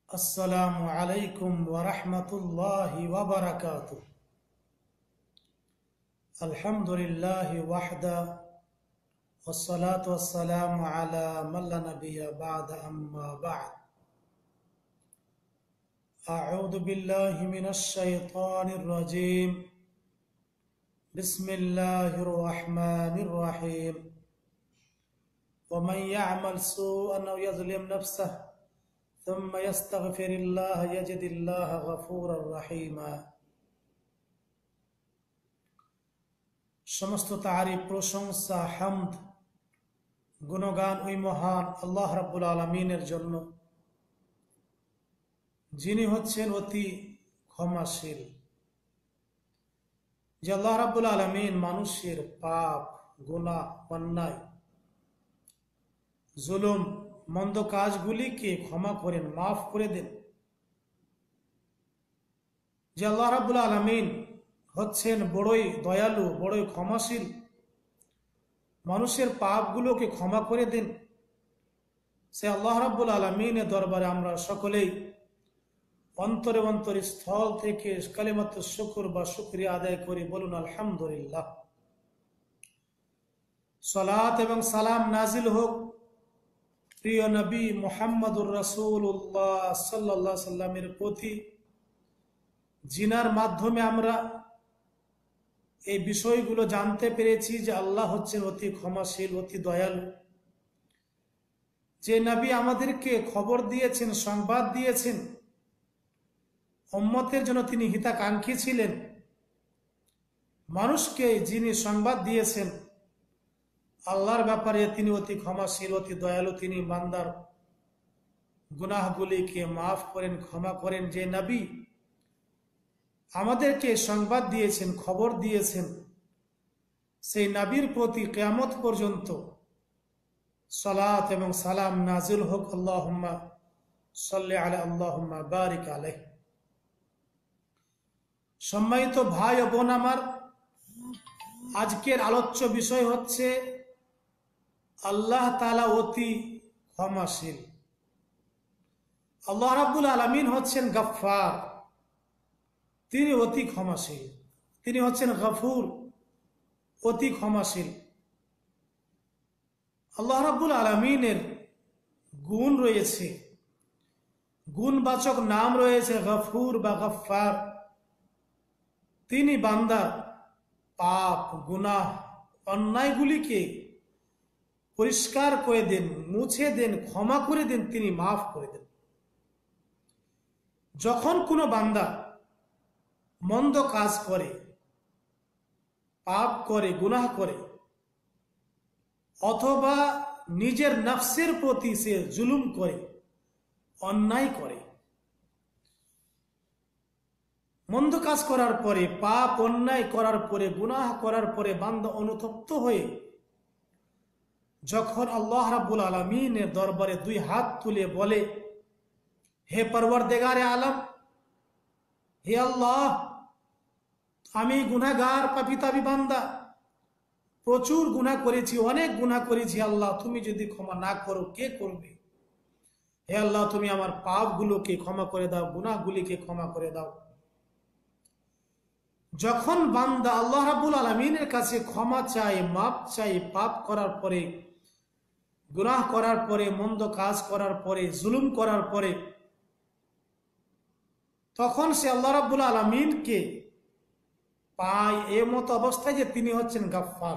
السلام عليكم ورحمة الله وبركاته. الحمد لله وحده والصلاة والسلام على من لا نبي بعد أما بعد. أعوذ بالله من الشيطان الرجيم. بسم الله الرحمن الرحيم. ومن يعمل سوءا أو يظلم نفسه ثم يستغفر الله يجد الله غفورا رحيما. সমস্ত তারিফ, প্রশংসা, হামদ, গুণগান ওই মহান আল্লাহ রাব্বুল আলামিনের জন্য, যিনি হচ্ছেন অতি ক্ষমাশীল। যে আল্লাহ রাব্বুল আলামিন মানুষের পাপ, গুনাহ, অন্যায়, জুলুম, মন্দ কাজগুলিকে ক্ষমা করেন, মাফ করে দেন। যে আল্লাহ রাব্বুল আলামিন হচ্ছেন বড়ই দয়ালু, বড়ই ক্ষমাশীল, মানুষের পাপগুলোকে ক্ষমা করে দেন। সে আল্লাহ রাব্বুল আলামিনের দরবারে আমরা সকলেই অন্তরে অন্তরে স্থল থেকে কালিমাত শুকর বা শুকরিয়া আদায় করি। বলুন আলহামদুলিল্লাহ। সালাত এবং সালাম নাজিল হোক প্রিয় নবী মুহাম্মদুর রাসূলুল্লাহ সাল্লাল্লাহু আলাইহি সাল্লামের প্রতি, জিনার মাধ্যমে আমরা এই বিষয়গুলো জানতে পেরেছি যে আল্লাহ হচ্ছেন অতি ক্ষমাশীল, অতি দয়ালু। যে নবী আমাদেরকে খবর দিয়েছেন, সংবাদ দিয়েছেন, উম্মতের জন্য তিনি হিতাকাঙ্ক্ষী ছিলেন। মানুষকে যিনি সংবাদ দিয়েছেন আল্লাহর ব্যাপারে, তিনি অতি ক্ষমাশীল, অতি দয়ালু। তিনি বান্দার গুনাহগুলিকে মাফ করেন, ক্ষমা করেন। যে নবী আমাদেরকে সংবাদ দিয়েছেন, খবর দিয়েছেন, সেই নবীর প্রতি কিয়ামত পর্যন্ত সালাত এবং সালাম নাজিল হোক। আল্লাহুম্মা সাল্লি আলা আল্লাহুম্মা বারিক আলাইহি। সম্মানিত ভাই ও বোন আমার, আজকের আলোচ্য বিষয় হচ্ছে আল্লাহ তাআলা অতি ক্ষমাশীল। আল্লাহ রাব্বুল আলামিন হচ্ছেন গফফার, তিনি অতি ক্ষমাশীল। তিনি হচ্ছেন গফুর, অতি ক্ষমাশীল। আল্লাহ রাব্বুল আলামিনের গুণ রয়েছে, গুণবাচক নাম রয়েছে গফুর বা গফফার। তিনি বান্দার পাপ, গুনাহ, অন্যায়গুলিকে পরিষ্কার করে দেন, মুছে দেন, ক্ষমা করে দেন, তিনি মাফ করে দেন। যখন কোনো বান্দা মন্দ কাজ করে, পাপ করে, গুনাহ করে, অথবা নিজের নফসের প্রতি সে জুলুম করে, অন্যায় করে, মন্দ কাজ করার পরে, পাপ অন্যায় করার পরে, গুনাহ করার পরে বান্দা অনুতপ্ত হয়ে যখন আল্লাহ রাব্বুল আলামিনের দরবারে দুই হাত তুলে বলে, হে পরওয়ারদিগারে আলম, হে আল্লাহ, আমি গুনাহগার, পাপী বান্দা, প্রচুর গুনাহ করেছি, অনেক গুনাহ করেছি। আল্লাহ, তুমি যদি ক্ষমা না করো কে করবে? হে আল্লাহ, তুমি আমার পাপগুলোকে ক্ষমা করে দাও, গুনাহগুলিকে ক্ষমা করে দাও। যখন বান্দা আল্লাহ রাব্বুল আলামিনের কাছে ক্ষমা চায়, মাপ চায়, পাপ করার পরে, গুনাহ করার পরে, মন্দ কাজ করার পরে, জুলুম করার পরে, তখন সে আল্লাহ রাব্বুল আলামিনকে পায় এ মতো অবস্থায় যে তিনি হচ্ছেন গফফার।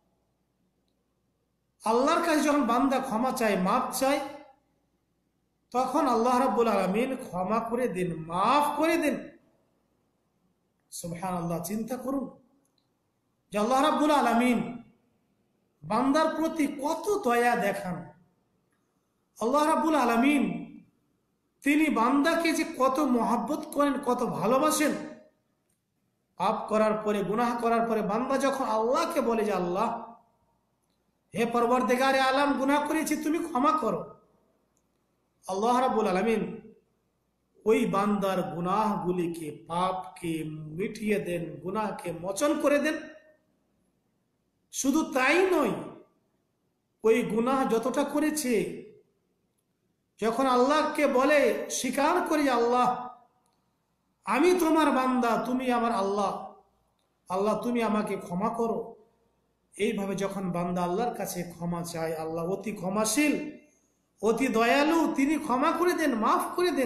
আল্লাহর কাছে যখন বান্দা ক্ষমা চায়, মাপ চায়, তখন আল্লাহ রাব্বুল আলামিন ক্ষমা করে দেন, মাফ করে দেন। সুবহানাল্লাহ। চিন্তা করুন যে আল্লাহ রাব্বুল আলামিন বান্দার প্রতি কত দয়া দেখান। আল্লাহ রাব্বুল আলামিন তিনি বান্দাকে যে কত মহব্বত করেন, কত ভালোবাসেন। পাপ করার পরে, গুনাহ করার পরে বান্দা যখন আল্লাহকে বলে যে আল্লাহ, হে পরওয়ারদিগারে আলম, গুনাহ করেছি, তুমি ক্ষমা করো, আল্লাহ রাব্বুল আলামিন ওই বান্দার গুনাহগুলিকে, পাপকে মিটিয়ে দেন, গুনাহকে মোচন করে দেন। শুধু তাই নয়, ওই গুনাহ যতটা করেছে যখন আল্লাহকে বলে, স্বীকার করি আল্লাহ আমি তোমার বান্দা, তুমি আমার আল্লাহ, আল্লাহ তুমি আমাকে ক্ষমা করো, এইভাবে যখন বান্দা আল্লাহর কাছে ক্ষমা চায়, আল্লাহ অতি ক্ষমাশীল, অতি দয়ালু, তিনি ক্ষমা করে দেন, মাফ করে দেন।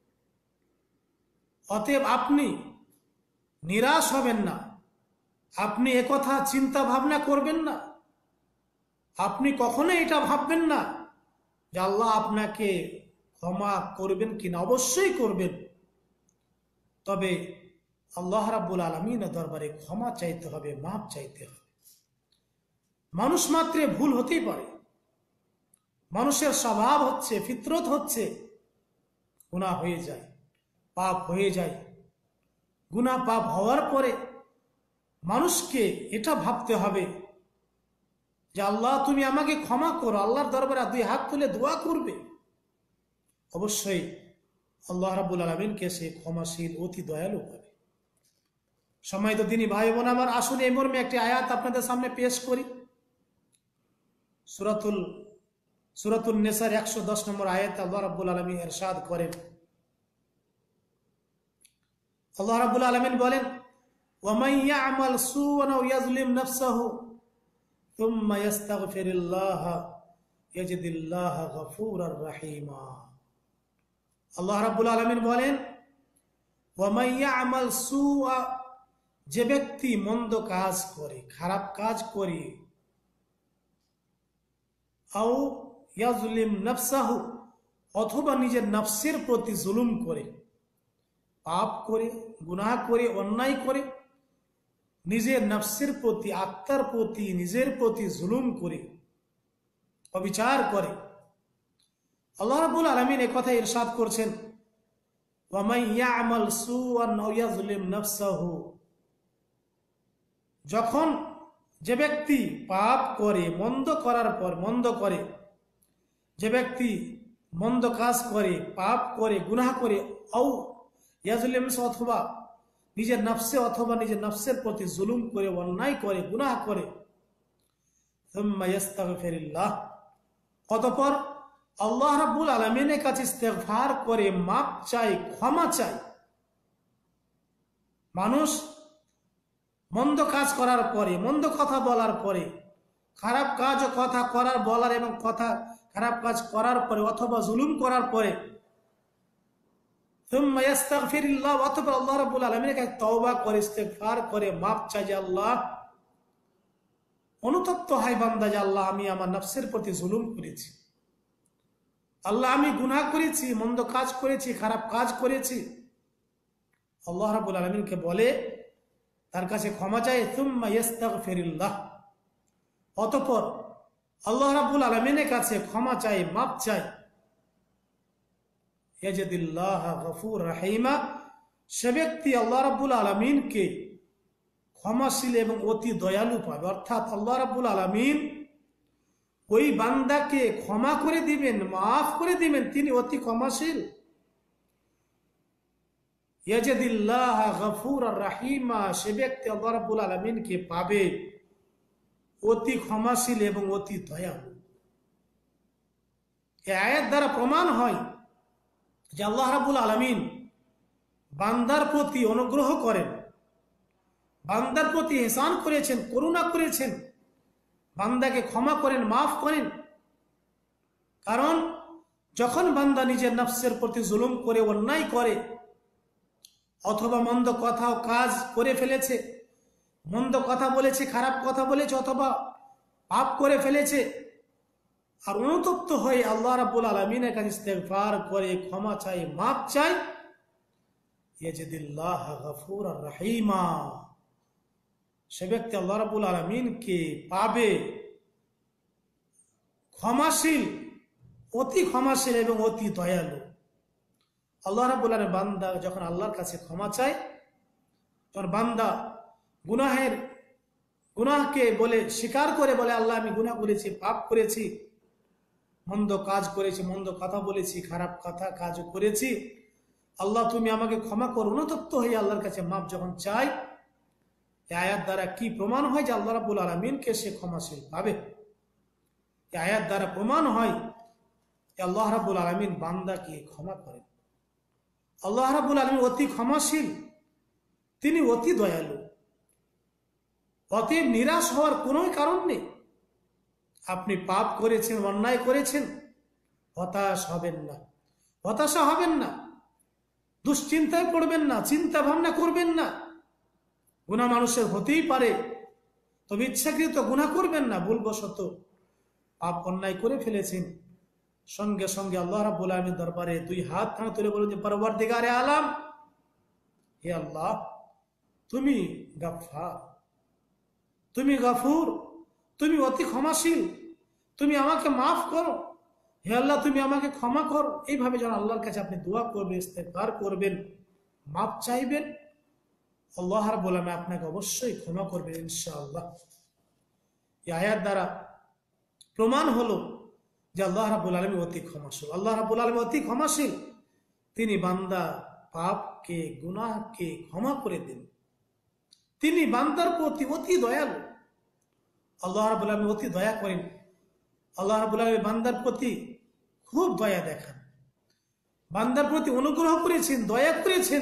অতএব আপনি নিরাশ হবেন না, আপনি একথা চিন্তা ভাবনা করবেন না, আপনি কখনো এটা ভাববেন না যে আল্লাহ আপনাকে ক্ষমা করবেন কিনা, অবশ্যই করবেন। তবে আল্লাহ রাব্বুল আলামিনের দরবারে ক্ষমা চাইতে হবে, মাফ চাইতে হবে। মানুষ মাত্রে ভুল হতেই পারে, মানুষের স্বভাব হচ্ছে, ফিতরত হচ্ছে গুনাহ হয়ে যায়, পাপ হয়ে যায়। গুনাহ পাপ হওয়ার পরে মানুষকে এটা ভাবতে হবে যে আল্লাহ তুমি আমাকে ক্ষমা করো, আল্লাহর দরবারে দুই হাত তুলে দোয়া করবে। অবশ্যই আল্লাহ রাব্বুল আলামিনকে সে ক্ষমাশীল, অতি দয়ালু হবে। সম্মানিত দিনী ভাই বোন আমার, আসুন এই মর্মে একটি আয়াত আপনাদের সামনে পেশ করি। সূরাতুন নিসার 110 নম্বর আয়াতে আল্লাহ রাব্বুল আলামিন ইরশাদ করেন, আল্লাহ রাব্বুল আলামিন বলেন, ওয়ামান ইয়ামাল সুআন আও ইয়াজলিম নাফসাহু থুম্মা ইস্তাগফিরুল্লাহ ইয়াজিদিল্লাহ গফুরার রহিমা। আল্লাহ রাব্বুল আলামিন বলেন, ওয়ামান ইয়ামাল সুআ, যে ব্যক্তি মন্দ কাজ করে, খারাপ কাজ করে, আও ইয়াজলিম নাফসাহু, অথবা নিজের নফসের প্রতি জুলুম করে, পাপ করে, গুনাহ করে, অন্যায় করে, নিজের নফসের প্রতি, আত্মার প্রতি, নিজের প্রতি জুলুম করে, অবিচার করে। আল্লাহ রাব্বুল আলামিন এই কথা ইরশাদ করছেন, ওয়ামান ইয়ামাল সুআন আও ইয়াজলিম নাফসাহু, যখন যে ব্যক্তি পাপ করে, মন্দ করার পর মন্দ করে, যে ব্যক্তি মন্দ কাজ করে, পাপ করে, গুনাহ করে, আও ইয়াজলিম, অথবা নিজের নফসে, অথবা নিজের নফসের প্রতি জুলুম করে, অন্যায় করে, গুনাহ করে, সুম্মা ইস্তাগফিরুল্লাহ, অতঃপর আল্লাহ রাব্বুল আলামিনের কাছে ইস্তেগফার করে, মাপ চাই, ক্ষমা চাই। মানুষ মন্দ কাজ করার পরে, মন্দ কথা বলার পরে, খারাপ কাজ ও কথা করার, বলার এবং কথা খারাপ কাজ করার পরে, অথবা জুলুম করার পরে, সুম্মা ইস্তাগফিরুল্লাহ, অতঃপর আল্লাহ রাব্বুল আলামিনের কাছে তওবা করে, ইস্তেগফার করে, মাপ চাই যে আল্লাহ, অনুতপ্ত হয় বান্দা যে আল্লাহ আমি আমার নফসের প্রতি জুলুম করেছি, আল্লাহ আমি গুনাহ করেছি, মন্দ কাজ করেছি, খারাপ কাজ করেছি। আল্লাহ রাব্বুল আলামিনকে বলে তার কাছে ক্ষমা চাই, সুম্মা ইস্তাগফিরুল্লাহ, অতঃপর আল্লাহ রাব্বুল আলামিনের কাছে ক্ষমা চাই, মাপ চাই, ইয়াজিদিল্লাহ গফুর রহিমা, সে ব্যক্তি আল্লাহ রাব্বুল আলামিনকে ক্ষমাশীল এবং অতি দয়ালু পাবে। অর্থাৎ আল্লাহ রাব্বুল আলামিন ওই বান্দাকে ক্ষমা করে দিবেন, মাফ করে দিবেন, তিনি অতি ক্ষমাশীল। ইয়াজিদিল্লাহ গফুরার রহিমা, সে ব্যক্তি আল্লাহ রাব্বুল আলামিনকে পাবে অতি ক্ষমাশীল এবং অতি দয়ালু। এই আয়াত দ্বারা প্রমাণ হয় যে আল্লাহ রাব্বুল আলামিন বান্দার প্রতি অনুগ্রহ করেন, বান্দার প্রতি ইহসান করেছেন, করুণা করেছেন, বান্দাকে ক্ষমা করেন, মাফ করেন। কারণ যখন বান্দা নিজের নফসের প্রতি জুলুম করে, অন্যায় করে, অথবা মন্দ কথা ও কাজ করে ফেলেছে, মন্দ কথা বলেছে, খারাপ কথা বলেছে, অথবা পাপ করে ফেলেছে, আর অনুতপ্ত হয়ে আল্লাহ রাব্বুল আলামিনের কাছে ইস্তেগফার করে, ক্ষমা চাই, মাপ চাই, ইয়াজিদিল্লাহ গফুরার রহিমা, সে ব্যক্তি আল্লাহ রাব্বুল আলামিনকে পাবে ক্ষমাশীল, অতি ক্ষমাশীল এবং অতি দয়ালু। আল্লাহ রাব্বুল আলামিন, বান্দা যখন আল্লাহর কাছে ক্ষমা চায়, তখন বান্দা গুনাহকে বলে, স্বীকার করে বলে, আল্লাহ আমি গুনাহ করেছি, পাপ করেছি, মন্দ কাজ করেছি, মন্দ কথা বলেছি, খারাপ কথা কাজও করেছি, আল্লাহ তুমি আমাকে ক্ষমা করো। অনুতপ্ত হয়ে আল্লাহর কাছে মাপ যখন চাই, এই আয়াত দ্বারা কি প্রমাণ হয় যে আল্লাহ রাব্বুল আলামিনকে সে ক্ষমাশীল পাবে। এই আয়াত দ্বারা প্রমাণ হয় আল্লাহ রাব্বুল আলামিন বান্দাকে ক্ষমা করেন। আল্লাহ রাব্বুল আলামিন অতি ক্ষমাশীল, তিনি অতি দয়ালু। অতএব নিরাশ হওয়ার কোনো কারণ নেই। আপনি পাপ করেছেন, অন্যায় করেছেন, হতাশ হবেন না, হতাশা হবেন না, দুশ্চিন্তায় পড়বেন না, চিন্তা ভাবনা করবেন না। গুনাহ মানুষের হতেই পারে, তবে ইচ্ছাকৃত গুনাহ করবেন না। ভুলবশত পাপ অন্যায় করে ফেলেছেন, সঙ্গে সঙ্গে আল্লাহ রাব্বুল আলামিনের দরবারে দুই হাত খানা তুলে বলুন যে পরওয়ারদিগারে আলাম, হে আল্লাহ, তুমি গাফফার, তুমি গাফুর, তুমি অতি ক্ষমাশীল, তুমি আমাকে মাফ করো। হে আল্লাহ, তুমি আমাকে ক্ষমা করো। এইভাবে যখন আল্লাহর কাছে আপনি দোয়া করবেন, ইস্তেগফার করবেন, মাফ চাইবেন, আল্লাহ রাব্বুল আলামিন আপনাকে অবশ্যই ক্ষমা করবেন ইনশাআল্লাহ। এই আয়াত দ্বারা প্রমাণ হলো যে আল্লাহ রাব্বুল আলামিন অতি ক্ষমাশীল। আল্লাহ রাব্বুল আলামিন অতি ক্ষমাশীল, তিনি বান্দা পাপকে, গুনাহকে ক্ষমা করে দেন। তিনি বান্দার প্রতি অতি দয়ালু। আল্লাহ রাব্বুল আলামিন অতি দয়া করেন। আল্লাহ রাব্বুল আলামিন বান্দার প্রতি খুব দয়া দেখান, বান্দার প্রতি অনুগ্রহ করেছেন, দয়া করেছেন।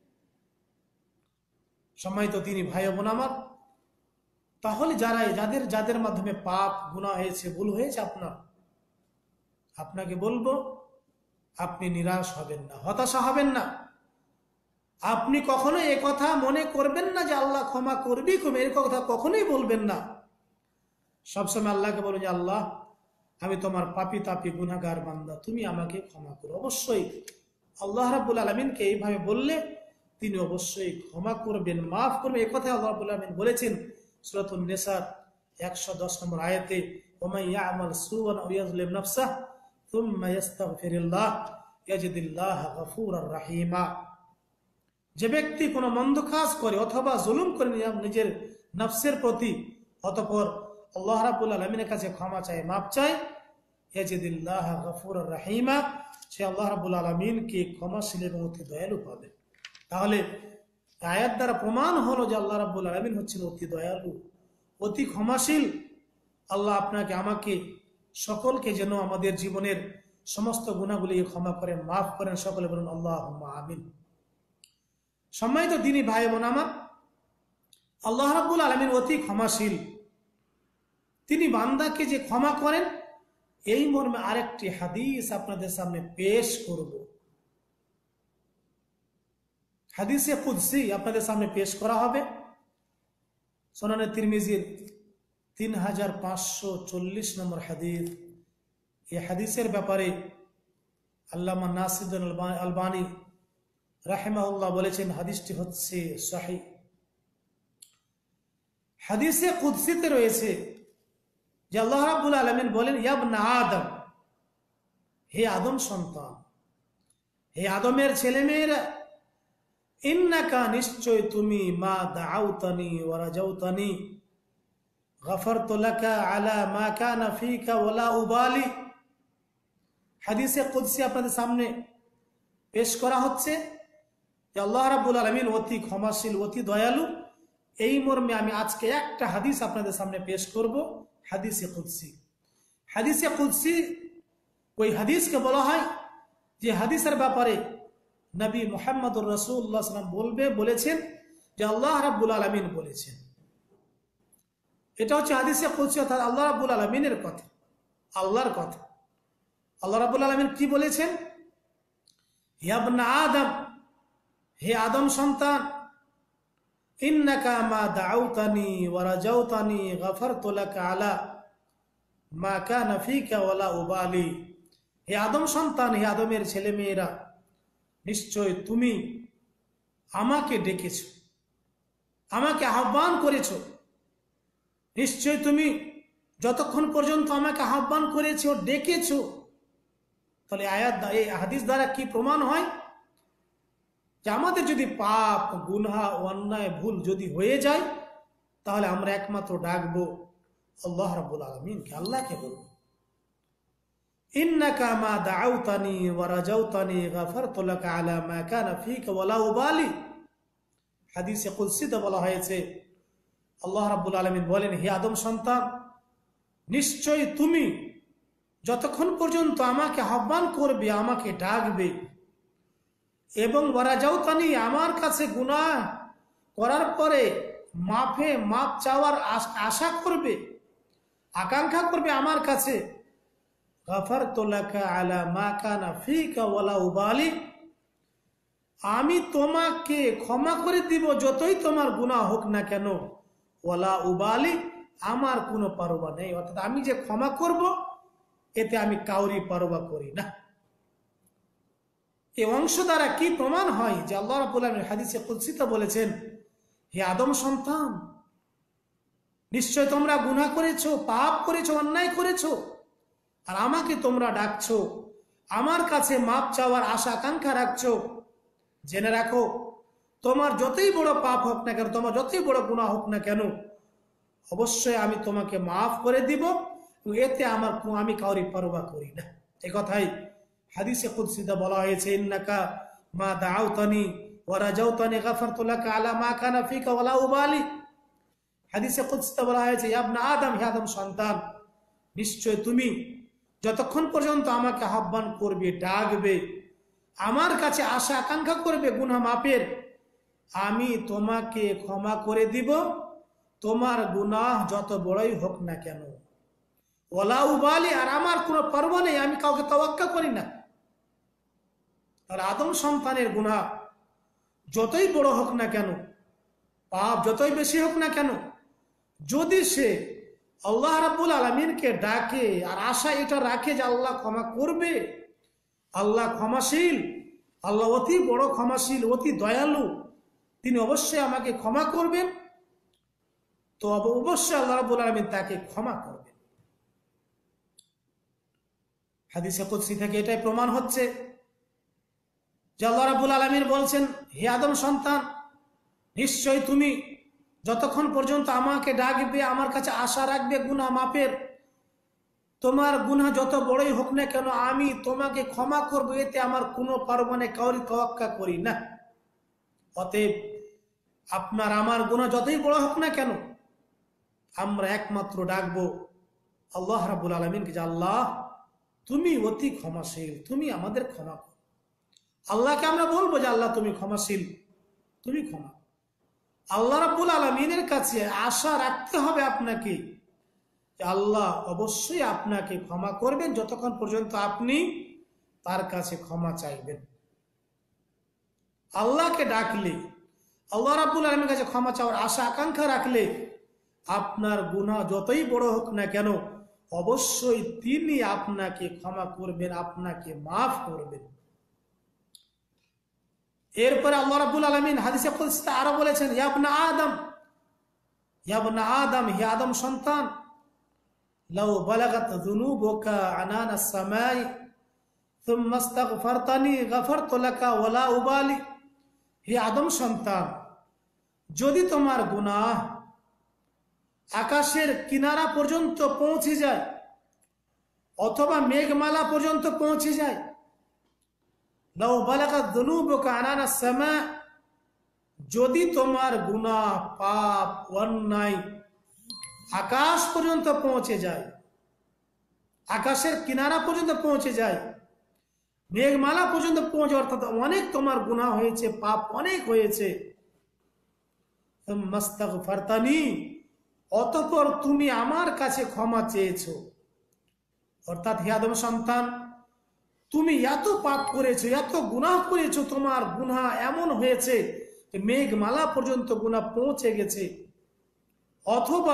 সম্মানিত তিনি ভাই বোন আমার, তাহলে যাদের মাধ্যমে পাপ গুনাহ হয়েছে, ভুল হয়েছে, আপনাকে বলবো, আপনি নিরাশ হবেন না, হতাশা হবেন না। আপনি কখনো এ কথা মনে করবেন না যে আল্লাহ ক্ষমা করবি, এর কথা কখনোই বলবেন না। সবসময় আল্লাহকে বলুন যে আল্লাহ, আমি তোমার পাপী তাপী গুনাহগার বান্দা, তুমি আমাকে ক্ষমা করো। অবশ্যই আল্লাহ রাব্বুল আলামিনকে এইভাবে বললে তিনি অবশ্যই ক্ষমা করবেন, মাফ করবেন। এই কথা আল্লাহ রাব্বুল আলামিন বলেছেন সূরাতুন নিসার 110 নম্বর আয়াতে, ওয়া ইয়ামাল সুআন আও ইয়াজলিম নাফসাহু থুম্মা ইস্তাগফিরুল্লাহ ইয়াজিদিল্লাহা গফুরার রাহিমা। যে ব্যক্তি কোনো মন্দ কাজ করে অথবা জুলুম করে নিজের নফসের প্রতি, অতঃপর আল্লাহ রাব্বুল আলামিনের কাছে ক্ষমা চায়, মাফ চায়, ইয়াজিদিল্লাহা গফুরার রাহিমা, সে আল্লাহ রাব্বুল আলামিনকে ক্ষমাশীল এবং অতি দয়ালু পাবে। তাহলে আয়াত দ্বারা প্রমাণ হলো যে আল্লাহ রাব্বুল আলামিন হচ্ছেন অতি দয়ালু, অতি ক্ষমাশীল। আল্লাহ আপনাকে, আমাকে, সকলকে যেন আমাদের জীবনের সমস্ত গুনাহগুলি ক্ষমা করেন, মাফ করেন। সকলে বলুন আল্লাহুম্মা আমিন। সম্মানিত দ্বীনী ভাই বোন আমার, আল্লাহ রাব্বুল আলামিন অতি ক্ষমাশীল, তিনি বান্দাকে যে ক্ষমা করেন, এই মর্মে আরেকটি হাদিস আপনাদের সামনে পেশ করব। হাদিসে কুদসি আপনাদের সামনে পেশ করা হবে। সুনানে তিরমিজির 3540 নম্বর হাদিস। এই হাদিসের ব্যাপারে আল্লামা নাসিরুদ্দিন আলবানী রাহিমাহুল্লাহ বলেছেন, হাদিসটি হচ্ছে সহিহ। হাদিসে কুদসিতে রয়েছে যে আল্লাহ রাব্বুল আলামিন বলেন, ইয়া ইবনা আদম, হে আদম সন্তান, হে আদমের ছেলে মেয়েরা, ইন্নাকা, নিশ্চয় তুমি, মা দাআউতানি ওয়া রাজাউতানি গফারতু লাকা আলা মা কানা ফিকা ওয়ালা উবালি। হাদিসে কুদসি আপনাদের সামনে পেশ করা হচ্ছে যে আল্লাহ রাব্বুল আলামিন অতি ক্ষমাশীল, অতি দয়ালু। এই মর্মে আমি আজকে একটা হাদিস আপনাদের সামনে পেশ করব, হাদিসে কুদসি। হাদিসে কুদসি ওই হাদিসকে বলা হয় যে হাদিসের ব্যাপারে নবী মুহাম্মদুর রাসূলুল্লাহ সাল্লাল্লাহু আলাইহি ওয়াসাল্লাম বলেছেন যে আল্লাহ রাব্বুল আলামিন বলেছেন। এটা হচ্ছে হাদিসে কুদসি, অর্থাৎ আল্লাহ রাব্বুল আলামিনের কথা, আল্লাহর কথা। আল্লাহ রাব্বুল আলামিন কি বলেছেন? ইয়া ইবনা আদম, হে আদম সন্তান, ইন্নাকা মা দাআউতানি ওয়া রাজাউতানি গফারতু লাকা আলা মা কানা ফিকা ওয়ালা উবালি। হে আদম সন্তান, হে আদমের ছেলে মেয়েরা, নিশ্চয় তুমি আমাকে ডেকেছো, আমাকে আহ্বান করেছো। নিশ্চয় তুমি যতক্ষণ পর্যন্ত আমাকে আহ্বান করেছো, ডেকেছো। তাহলে এই হাদিস দ্বারা কি প্রমাণ হয়? যে আমাদের যদি পাপ, গুনাহ, অন্যায়, ভুল যদি হয়ে যায়, তাহলে আমরা একমাত্র ডাকবো আল্লাহ রাব্বুল আলামিনকে, আল্লাহকে বলবো, ইন্নাকা মা দাআউতানি ওয়া রাজাউতানি গফারতু লাকা আলা মা কানা ফিকা ওয়ালা উবালি। হাদিসে কুদসিতে বলা হয়েছে, আল্লাহ রাব্বুল আলামিন বলেন, হে আদম সন্তান, নিশ্চয় তুমি যতক্ষণ পর্যন্ত আমাকে আহ্বান করবে, আমাকে ডাকবে, এবং ওয়ারাজাউতানি আমার কাছে গুনাহ করার পরে মাপ চাওয়ার আশা করবে, আকাঙ্ক্ষা করবে আমার কাছে, গাফারতু লাকা আলা মা কানা ফিকা ওয়ালা উবালি, আমি তোমাকে ক্ষমা করে দিব যতই তোমার গুনাহ হোক না কেন, ওয়ালা উবালি, আমার কোনো পরোয়া নেই। অর্থাৎ আমি যে ক্ষমা করব এতে আমি কাউরি পরোয়া করি না। এই অংশ দ্বারা কি প্রমাণ হয় যে আল্লাহ রাব্বুল আলামিন হাদিসে কুদসিতে বলেছেন, হে আদম সন্তান, নিশ্চয় তোমরা গুনাহ করেছো, পাপ করেছো, অন্যায় করেছো, আর আমাকে তোমরা ডাকছো, আমার কাছে মাপ চাওয়ার আশা আকাঙ্ক্ষা রাখছো। জেনে রাখো, তোমার যতই বড় পাপ হোক না কেন, তোমার যতই বড় গুনাহ হোক না কেন, অবশ্যই আমি তোমাকে মাফ করে দিব, এতে আমি কাউরি পরোয়া করি না। এই কথাই হাদিসে কুদসিতে বলা হয়েছে, ইন্নাকা মা দাআউতানি ওয়া রাজাউতানি গাফারতু লাকা আলা মা কানা ফিকা ওয়ালা উবালি। হাদিসে কুদসিতে বলা হয়েছে, ইয়া ইবনে আদম, হে আদম সন্তান, নিশ্চয় তুমি যতক্ষণ পর্যন্ত আমাকে আহ্বান করবে, ডাকবে, আমার কাছে আশা আকাঙ্ক্ষা করবে গুনাহ মাপের, আমি তোমাকে ক্ষমা করে দিব, তোমার গুনাহ যত বড়ই হোক না কেন। ওয়ালা উবালি, আর আমার কোনো পরোয়া নেই, আমি কাউকে তাওয়াক্কা করি না। তাহলে আদম সন্তানের গুনাহ যতই বড় হোক না কেন, পাপ যতই বেশি হোক না কেন, যদি সে আল্লাহ রাব্বুল আলামিনকে ডাকে আর আশা এটা রাখে যে আল্লাহ ক্ষমা করবে, আল্লাহ ক্ষমাশীল, আল্লাহ অতি বড় ক্ষমাশীল, অতি দয়ালু, তিনি অবশ্যই আমাকে ক্ষমা করবেন, তো অবশ্যই আল্লাহ রাব্বুল আলামিন তাকে ক্ষমা করবেন। হাদিসে কুদসি থেকে এটাই প্রমাণ হচ্ছে যে আল্লাহ রাব্বুল আলামিন বলছেন, হে আদম সন্তান, নিশ্চয় তুমি যতক্ষণ পর্যন্ত আমাকে ডাকবে, আমার কাছে আশা রাখবে গুনাহ মাপের, তোমার গুনাহ যত বড়ই হোক না কেন আমি তোমাকে ক্ষমা করব, এতে আমার কোনো পরোয়া নেই, কাউরি তাওয়াক্কা করি না। অতএব আপনার আমার গুনাহ যতই বড় হোক না কেন, আমরা একমাত্র ডাকবো আল্লাহ রাব্বুল আলামিনকে, যে আল্লাহ তুমি অতি ক্ষমাশীল, তুমি আমাদের ক্ষমা করো। আল্লাহকে আমরা বলবো যে আল্লাহ তুমি ক্ষমাশীল, তুমি ক্ষমা। আল্লাহ রাব্বুল আলামিনের কাছে আশা রাখতে হবে আপনাকে যে আল্লাহ অবশ্যই আপনাকে ক্ষমা করবেন যতক্ষণ পর্যন্ত আপনি তার কাছে ক্ষমা চাইবেন। আল্লাহকে ডাকলে, আল্লাহ রাব্বুল আলামিনের কাছে ক্ষমা চাওয়ার আশা আকাঙ্ক্ষা রাখলে, আপনার গুনাহ যতই বড় হোক না কেন অবশ্যই তিনি আপনাকে ক্ষমা করবেন, আপনাকে মাফ করবেন। এরপরে আল্লাহ রাব্বুল আলামিন হাদিসে কুদসিতে আরো বলেছেন, ইয়া ইবনে আদম, ইয়া ইবনে আদম, হে আদম সন্তান, লাউ বালাগাত যুনুবুকা আনানা আস-সামাই থুম্মা ইস্তাগফারতানি গাফারতু লাকা ওয়ালা উবালি। হে আদম সন্তান, যদি তোমার গুনাহ আকাশের কিনারা পর্যন্ত পৌঁছে যায় অথবা মেঘমালা পর্যন্ত পৌঁছে যায়, লাউ বালাগাত যুনুবুকা আনানা আস-সামা, যদি তোমার গুনাহ পাপ অন্যায় আকাশ পর্যন্ত পৌঁছে যায়, আকাশের কিনারা পর্যন্ত পৌঁছে যায়, মেঘমালা পর্যন্ত পৌঁছে, অর্থাৎ অনেক তোমার গুনাহ হয়েছে, পাপ অনেক হয়েছে, মাস্তাগফারতানি, অতঃপর তুমি আমার কাছে ক্ষমা চেয়েছো। অর্থাৎ হে আদম সন্তান, তুমি এত পাপ করেছো, এত গুনাহ করেছো, তোমার গুনাহ এমন হয়েছে যে মেঘমালা পর্যন্ত গুনাহ পৌঁছে গেছে, অথবা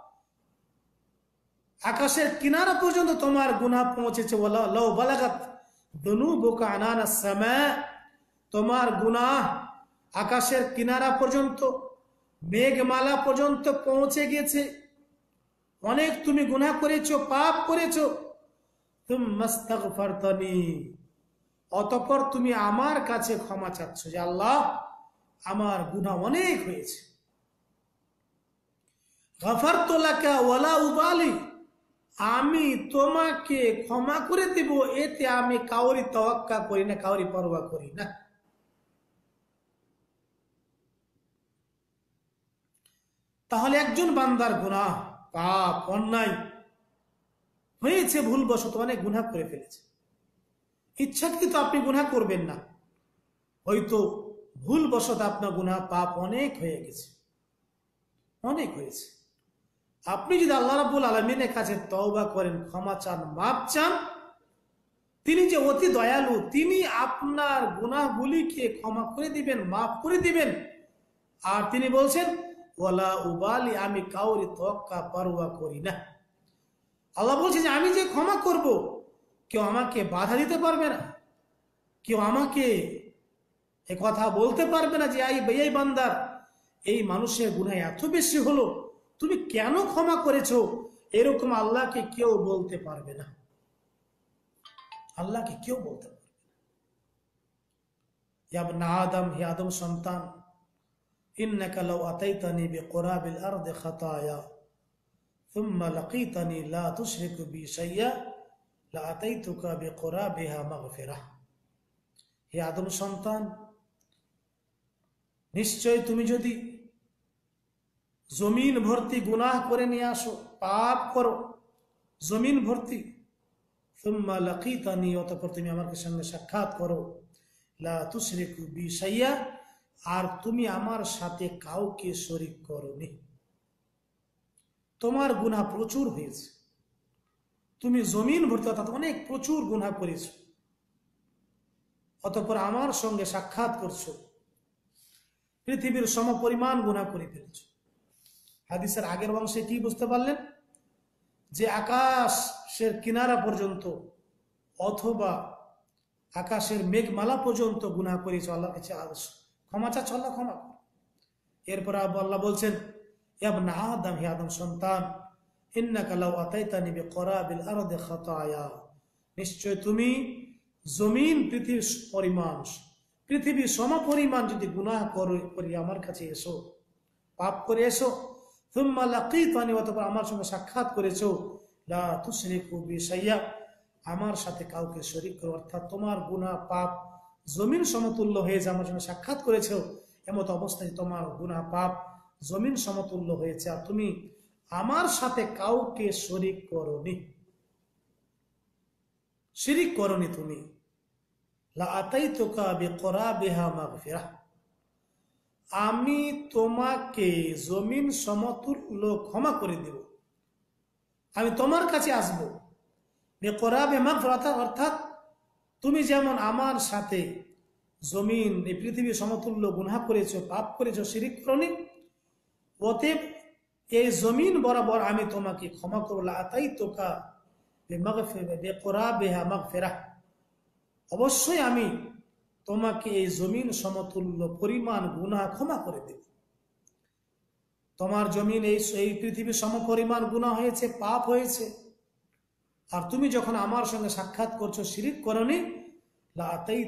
আকাশের কিনারা পর্যন্ত তোমার গুনাহ পৌঁছেছে। লাউ বালাগাত যুনুবুকা আনানা আস-সামা, তোমার গুনাহ আকাশের কিনারা পর্যন্ত, মেঘমালা পর্যন্ত পৌঁছে গেছে, অনেক তুমি গুনাহ করেছো, পাপ করেছো। তুম্মা ইস্তাগফারতানি, অতঃপর তুমি আমার কাছে ক্ষমা চাচ্ছ যে আল্লাহ আমার গুনাহ অনেক হয়েছে। গাফারতু লাকা ওয়ালা উবালি, আমি তোমাকে ক্ষমা করে দিব, এতে আমি কাউরি তাওয়াক্কা করি না, কাউরি পরোয়া করি না। তাহলে একজন বান্দার গুনাহ, পাপ, অন্যায় হয়েছে ভুলবশত, অনেক গুনাহ করে ফেলেছে। ইচ্ছাকৃত আপনি গুনাহ করবেন না, হয়তো ভুলবশত আপনার গুনাহ পাপ অনেক হয়ে গেছে, অনেক হয়েছে। আপনি যদি আল্লাহ রাব্বুল আলামিনের কাছে তওবা করেন, ক্ষমা চান, মাপ চান, তিনি যে অতি দয়ালু, তিনি আপনার গুনাহগুলিকে ক্ষমা করে দিবেন, মাফ করে দিবেন। আর তিনি বলছেন ওয়ালা উবালি, আমি কাউরি তোয়াক্কা পারওয়া করি না। আল্লাহ বলছে যে আমি যে ক্ষমা করব, কেউ আমাকে বাধা দিতে পারবে না, কেউ আমাকে এ কথা বলতে পারবে না যে এই বান্দার, এই মানুষের গুনাহ এত বেশি হলো, তুমি কেন ক্ষমা করেছো, এরকম আল্লাহকে কেউ বলতে পারবে না, আল্লাহকে কেউ বলতে পারবে না। ইয়া ইবনা আদম, হে আদম সন্তান, ইন্নাকা লাউ আতাইতানি বিকুরাবিল আরদি খাতায়া সুম্মা লাকিতানি লা তুশরিকু বি শাইয়া লা আতাইতুকা বিকুরাবিহা মাগফিরাহ। হে আদম সন্তান, নিশ্চয় তুমি যদি জমিন ভর্তি গুনাহ করে নিয়ে আসো, পাপ করো জমিন ভর্তি, সুম্মা লাকিতানি, অতঃপর তুমি আমার সঙ্গে সাক্ষাৎ করো, লা তুশরিকু বি শাইয়া, আর তুমি আমার সাথে কাউকে শরীক করোনি, তোমার গুনাহ প্রচুর হয়েছে, তুমি জমিন ভর্তি অর্থাৎ অনেক প্রচুর গুনাহ করেছো, অতঃপর আমার সঙ্গে সাক্ষাৎ করছো, পৃথিবীর সমপরিমাণ গুনাহ করে ফেলেছো। হাদিসের আগের অংশে কি বুঝতে পারলেন? যে আকাশের কিনারা পর্যন্ত অথবা আকাশের মেঘমালা পর্যন্ত গুনাহ করেছো, আল্লাহর কাছে ক্ষমা চাচ্ছ, আল্লাহ ক্ষমা করো। এরপর আল্লাহ বলছেন ইয়া ইবনা আদম, হে আদম সন্তান, ইন্নাকা লাউ আতাইতানি বিকুরাবিল আরদি খাতায়া, নিশ্চয় তুমি জমিন পৃথিবীর সমপরিমাণ যদি গুনাহ করি আমার কাছে এসো, পাপ করে এসো, সুম্মা লাকিতানি, অতঃপর আমার সঙ্গে সাক্ষাৎ করেছো, লা তুশরিকু বি শাইয়া, আমার সাথে কাউকে শরীক করো, অর্থাৎ তোমার গুনাহ পাপ জমিন সমতুল্য হয়েছে, আমার সঙ্গে সাক্ষাৎ করেছো, এমত অবস্থায় তোমার গুনাহ পাপ জমিন সমতুল্য হয়েছে, আর তুমি আমার সাথে কাউকে শরীক করোনি, শিরিক করোনি তুমি। লা আতাইতুকা বিকুরাবিহা মাগফিরাহ, আমি তোমাকে জমিন সমতুল্য ক্ষমা করে দেব, আমি তোমার কাছে আসবো। বিকুরাবে মাগফিরাহ অর্থাৎ তুমি যেমন আমার সাথে জমিন এই পৃথিবী সমতুল্য গুনাহ করেছো, পাপ করেছো, শিরিক করোনি, অতএব এই জমিন বরাবর আমি তোমাকে ক্ষমা করব। লা আতাইতুকা বিকুরাবিহা মাগফিরাহ, অবশ্যই আমি তোমাকে এই জমিন সমতুল্য পরিমাণ গুনাহ ক্ষমা করে দেব। তোমার জমিন এই পৃথিবীর সমপরিমাণ গুনাহ হয়েছে, পাপ হয়েছে, আর তুমি যখন আমার সঙ্গে সাক্ষাৎ করছো, শিরিক করনি, লা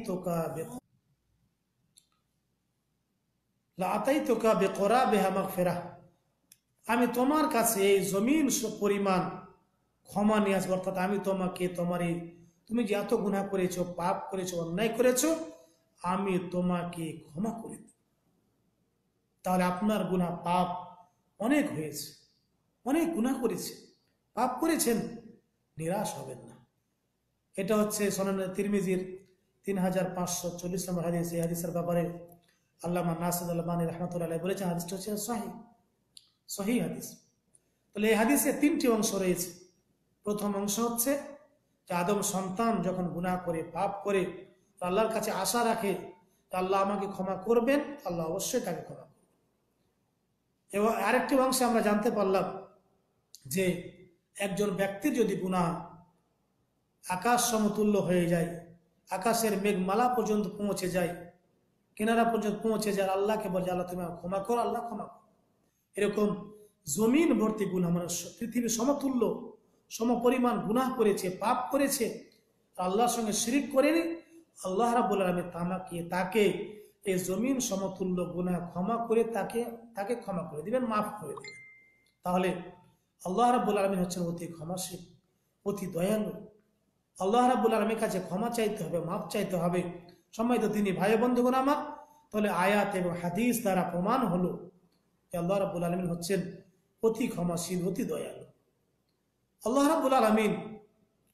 আতাইতুকা বিকুরাবিহা মাগফিরাহ, আমি তোমার কাছে এই জমিন পরিমাণ ক্ষমা নিয়ে আসবো, অর্থাৎ আমি তোমাকে তুমি যে এত গুনাহ করেছো, পাপ করেছো, অন্যায় করেছো, আমি তোমাকে ক্ষমা করে দেব। তাহলে আপনার গুনাহ পাপ অনেক হয়েছে, অনেক গুনাহ করেছে, পাপ করেছেন, নিরাশ হবেন না। এটা হচ্ছে সুনান তিরমিজির 3540 নম্বর হাদিস। এই হাদিসের ব্যাপারে আল্লামা নাসির আল-আলবানী রাহমাতুল্লাহ আলাইহি বলেছেন হাদিসটা হচ্ছে সহিহ হাদিস। তাহলে এই হাদিসে তিনটি অংশ রয়েছে। প্রথম অংশ হচ্ছে যে আদম সন্তান যখন গুনাহ করে, পাপ করে, আল্লাহর কাছে আশা রাখে আল্লাহ আমাকে ক্ষমা করবেন, আল্লাহ অবশ্যই তাকে ক্ষমা করবেন। এবং আরেকটি অংশে আমরা জানতে পারলাম যে একজন ব্যক্তির যদি গুনাহ আকাশ সমতুল্য হয়ে যায়, আকাশের মেঘমালা পর্যন্ত পৌঁছে যায়, কিনারা পর্যন্ত পৌঁছে যায়, আল্লাহকে বলে আল্লাহ তুমি ক্ষমা করো, আল্লাহ ক্ষমা করো। এরকম জমিন ভর্তি গুনাহ, মানে পৃথিবী সমতুল্য সমপরিমাণ গুনাহ করেছে, পাপ করেছে, আল্লাহর সঙ্গে শিরিক করেনি, আল্লাহ রাব্বুল আলামিন তাকে এই জমিন সমতুল্য গুনাহ ক্ষমা করে তাকে ক্ষমা করে দিবেন, মাফ করে দিবেন। তাহলে আল্লাহ রাব্বুল আলামিন হচ্ছেন অতি ক্ষমাশীল, অতি দয়ালু। আল্লাহ রাব্বুল আলামিনের কাছে ক্ষমা চাইতে হবে, মাফ চাইতে হবে। সম্মানিত তিনি ভাই বন্ধুগণ আমার, তাহলে আয়াত এবং হাদিস দ্বারা প্রমাণ হলো যে আল্লাহ রাব্বুল আলামিন হচ্ছেন অতি ক্ষমাশীল, অতি দয়ালু। আল্লাহ রাব্বুল আলামিন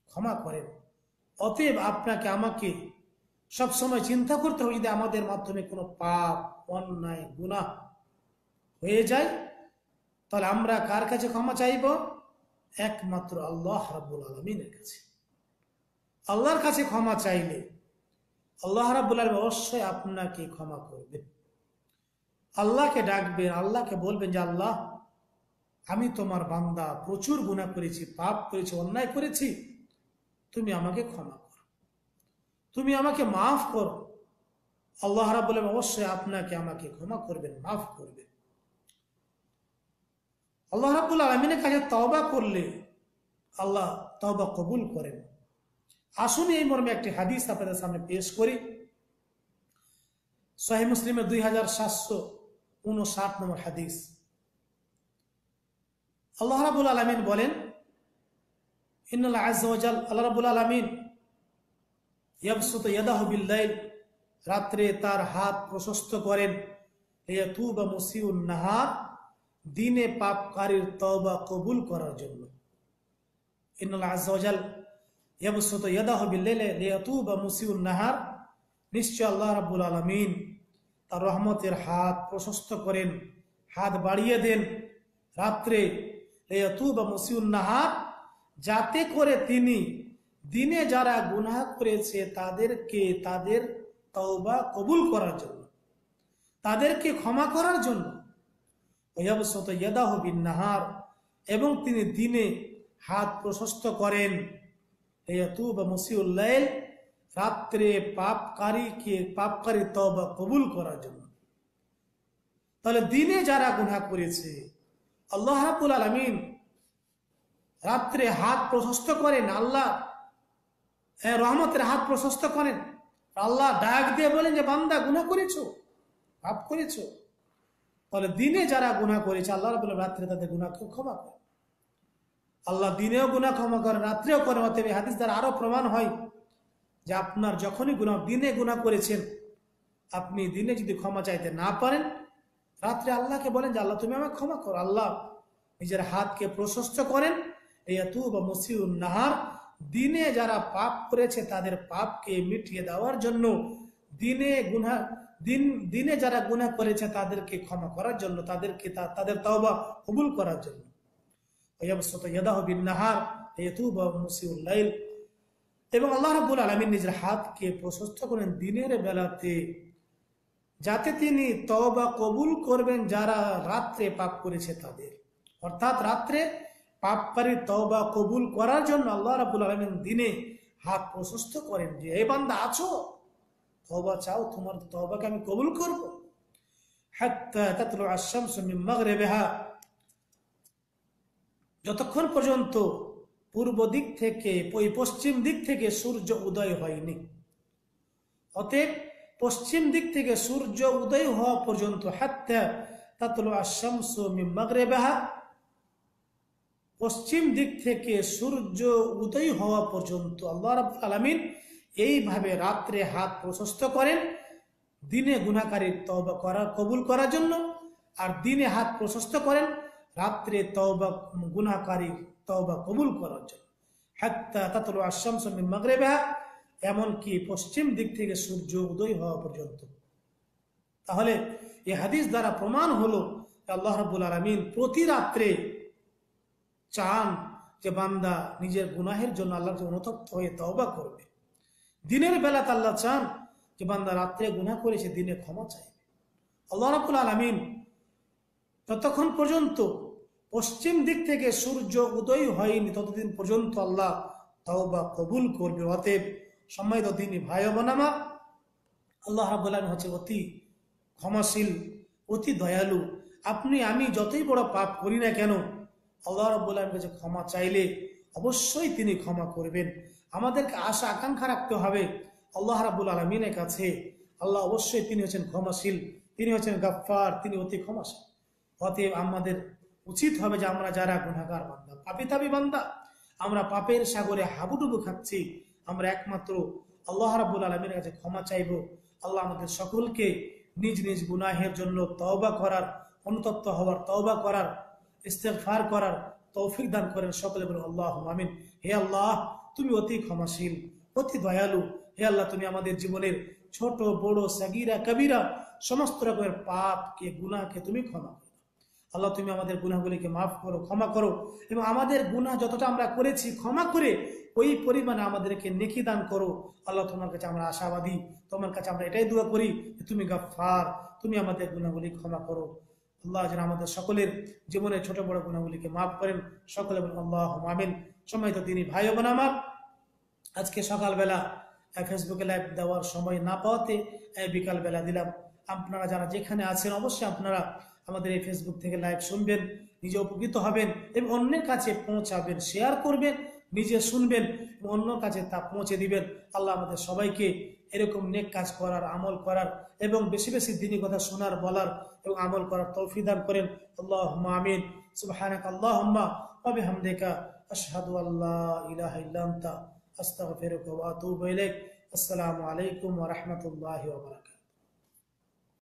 ক্ষমা করেন। অতএব আপনাকে আমাকে সবসময় চিন্তা করতে হবে, যদি আমাদের মাধ্যমে কোনো পাপ, অন্যায়, গুনাহ হয়ে যায়, তাহলে আমরা কার কাছে ক্ষমা চাইব? একমাত্র আল্লাহ রাব্বুল আলামিনের কাছে। আল্লাহর কাছে ক্ষমা চাইলে আল্লাহ রাব্বুল আলামিন অবশ্যই আপনাকে ক্ষমা করবেন। আল্লাহকে ডাকবেন, আল্লাহকে বলবেন যে আল্লাহ, আমি তোমার বান্দা, প্রচুর গুনাহ করেছি, পাপ করেছি, অন্যায় করেছি, তুমি আমাকে ক্ষমা করো, তুমি আমাকে মাফ করো। আল্লাহ রাব্বুল আলামিন অবশ্যই আপনাকে আমাকে ক্ষমা করবেন, মাফ করবেন। আল্লাহ রাব্বুল আলামিনের কাছে তওবা করলে আল্লাহ তওবা কবুল করেন। আসুন এই মর্মে একটি হাদিস আপনাদের সামনে পেশ করি। সহিহ মুসলিমের 2759 নম্বর হাদিস। আল্লাহ রাব্বুল আলামিন বলেন, ইন্নাল্লাহ আযজা ওয়া জাল, আল্লাহ রাব্বুল আলামিন ইয়াবসুতু ইয়াদাহু বিল-লাইল, রাত্রে তার হাত প্রশস্ত করেন, লিয়াতুবা মুসিউন নাহার, দিনে পাপকারীর তওবা কবুল করার জন্য। ইন্নাল্লাহ আযজা ওয়া জাল ইয়াবসুতু ইয়াদাহু বিল-লাইল লিয়াতুবা মুসিউন নাহার, নিশ্চয় আল্লাহ রাব্বুল আলামিন তার রহমতের হাত প্রশস্ত করেন, হাত বাড়িয়ে দেন রাত্রে, লিয়াতুবা মুসিউন নাহার, যাতে করে তিনি দিনে যারা গুনাহ করেছে তাদেরকে তাদের তওবা কবুল করার জন্য, তাদেরকে ক্ষমা করার জন্য। ওয়ায়াবসুতু ইয়াদাহু বিন-নাহার, এবং তিনি দিনে হাত প্রশস্ত করেন, লিয়াতুবা মুসিউল লাইল, রাত্রে পাপকারী তওবা কবুল করার জন্য। তাহলে দিনে যারা গুনাহ করেছে, আল্লাহ রাব্বুল আলামিন রাত্রে হাত প্রশস্ত করেন, আল্লাহ রহমতের হাত প্রশস্ত করেন। আল্লাহ ডাক দিয়ে বলেন যে বান্দা, গুনাহ করেছো, পাপ করেছো। তাহলে দিনে যারা গুনাহ করেছে, আল্লাহ রাব্বুল আলামিন রাত্রে তাদের গুনাহকে ক্ষমা করেন। আল্লাহ দিনেও গুনাহ ক্ষমা করেন, রাত্রেও করেন। অতএব এই হাদিস দ্বারা আরো প্রমাণ হয় যে আপনার যখনই দিনে গুনাহ করেছেন, আপনি দিনে যদি ক্ষমা চাইতে না পারেন, রাত্রে আল্লাহকে বলেন যে আল্লাহ, তুমি আমাকে ক্ষমা করো। আল্লাহ নিজের হাতকে প্রশস্ত করেন, লিয়াতুবা মুসিউন নাহার, দিনে যারা পাপ করেছে তাদের পাপকে মিটিয়ে দেওয়ার জন্য, দিনে যারা গুনাহ করেছে তাদেরকে ক্ষমা করার জন্য, তাদের তওবা কবুল করার জন্য। ওয়ায়াবসুতু ইয়াদাহু বিন-নাহার লিয়াতুবা মুসিউল লাইল, এবং আল্লাহ রাব্বুল আলামিন নিজের হাতকে প্রশস্ত করেন দিনের বেলাতে, যাতে তিনি তওবা কবুল করবেন যারা রাত্রে পাপ করেছে তাদের। অর্থাৎ রাত্রে পাপকারী তওবা কবুল করার জন্য আল্লাহ রাব্বুল আলামিন দিনে হাত প্রশস্ত করেন যে, হে বান্দা, আছো, তওবা চাও, তোমার তওবাকে আমি কবুল করব। হাত্তা তাতলু আশ-শামসু মিন মাগরিবিহা, যতক্ষণ পর্যন্ত পূর্ব দিক থেকে, পশ্চিম দিক থেকে সূর্য উদয় হয়নি। অতএব পশ্চিম দিক থেকে সূর্য উদয় হওয়া পর্যন্ত, হাত্তা তাতলু আশ-শামসু মিন মাগরিবিহা, পশ্চিম দিক থেকে সূর্য উদয় হওয়া পর্যন্ত আল্লাহ রাব্বুল আলামিন এইভাবে রাত্রে হাত প্রশস্ত করেন দিনে গুনাহকারীর তওবা কবুল করার জন্য, আর দিনে হাত প্রশস্ত করেন রাত্রে গুনাহকারীর তওবা কবুল করার জন্য। হাত্তা তাতলু আশ-শামসু মিন মাগরিবিহা, এমনকি পশ্চিম দিক থেকে সূর্য উদয় হওয়া পর্যন্ত। তাহলে এই হাদিস দ্বারা প্রমাণ হলো আল্লাহ রাব্বুল আলামিন প্রতি রাত্রে চান যে বান্দা নিজের গুনাহের জন্য আল্লাহকে অনুতপ্ত হয়ে তওবা করবে। দিনের বেলাতে আল্লাহ চান যে বান্দা রাত্রে গুনাহ করেছে, দিনে ক্ষমা চাইবে। আল্লাহ রাব্বুল আলামিন ততক্ষণ পর্যন্ত পশ্চিম দিক থেকে সূর্য উদয় হয়নি, ততদিন পর্যন্ত আল্লাহ তওবা কবুল করবে। অতএব সম্মানিত দিনী ভাই বোন আমার, আল্লাহ রাব্বুল আলামিন হচ্ছে অতি ক্ষমাশীল, অতি দয়ালু। আপনি আমি যতই বড় পাপ করি না কেন, আল্লাহ রাব্বুল আলামিনের কাছে ক্ষমা চাইলে অবশ্যই তিনি ক্ষমা করবেন। আমাদেরকে আশা আকাঙ্ক্ষা রাখতে হবে আল্লাহ রাব্বুল আলামিনের কাছে। আল্লাহ অবশ্যই তিনি হচ্ছেন ক্ষমাশীল, তিনি হচ্ছেন গাফফার, তিনি অতি ক্ষমাশীল। অতএব আমাদের উচিত হবে যে আমরা যারা গুনাহগার বান্দা, পাপী বান্দা, আমরা পাপের সাগরে হাবুডুবু খাচ্ছি, আমরা একমাত্র আল্লাহ রাব্বুল আলামিনের কাছে ক্ষমা চাইব। আল্লাহ আমাদের সকলকে নিজ নিজ গুনাহের জন্য তওবা করার, অনুতপ্ত হওয়ার, তওবা করার, ইস্তেগফার করার তৌফিক দান করেন। সকলে বলুন আল্লাহুম্মা আমিন। হে আল্লাহ, তুমি অতি ক্ষমাশীল, অতি দয়ালু। হে আল্লাহ, তুমি আমাদের জীবনের ছোট বড় সাগীরা কবিরা সমস্ত রকমের পাপকে গুনাহকে তুমি ক্ষমা করো। আল্লাহ, তুমি আমাদের গুনাহগুলিকে মাফ করো, ক্ষমা করো, এবং আমাদের গুনাহ যতটা আমরা করেছি ক্ষমা করে ওই পরিমাণে আমাদেরকে নেকি দান করো। আল্লাহ, তোমার কাছে আমরা আশাবাদী, তোমার কাছে আমরা এটাই দোয়া করি যে তুমি গফফার, তুমি আমাদের গুনাহগুলি ক্ষমা করো। আল্লাহ যেন আমাদের সকলের জীবনের ছোট বড় গুনাহগুলিকে মাফ করেন। সকলে বলেন আল্লাহুম্মা আমিন। সম্মানিত দিনী ভাই ও বোন আমার, আজকে সকালবেলা ফেসবুকে লাইভ দেওয়ার সময় না পাওয়াতে বিকালবেলা দিলাম। আপনারা যারা যেখানে আছেন অবশ্যই আপনারা আমাদের এই ফেসবুক থেকে লাইভ শুনবেন, নিজে উপকৃত হবেন এবং অন্যের কাছে পৌঁছাবেন, শেয়ার করবেন, নিজে শুনবেন এবং অন্যর কাছে তা পৌঁছে দিবেন। আল্লাহ আমাদের সবাইকে এরকম নেক কাজ করার, আমল করার এবং বেশি বেশি দিনী কথা শোনার, বলার এবং আমল করার তৌফিক দান করেন। আল্লাহুম্মা আমিন। সুবহানাকা আল্লাহুম্মা ওয়া বিহামদিকা আশহাদু আল্লা ইলাহা ইল্লা আনতা আস্তাগফিরুকা ওয়া আতুবু ইলাইক। আসসালামু আলাইকুম ওয়া রাহমাতুল্লাহি ওয়া বারাকাতুহু।